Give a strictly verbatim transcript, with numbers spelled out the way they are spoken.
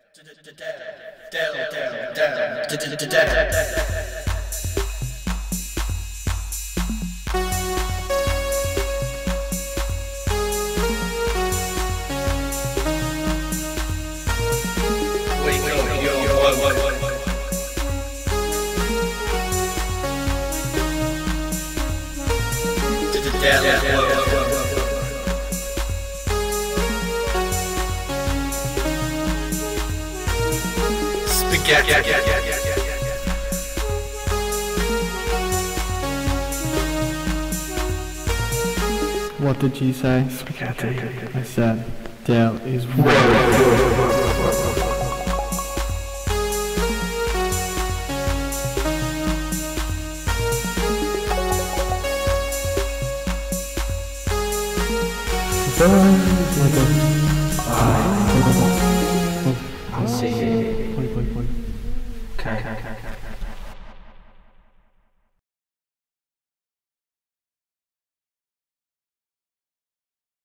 Spaghetti. What did you say? Spaghetti. I said, Dale is wrong. I'll see you. Wait, wait, wait. Okay.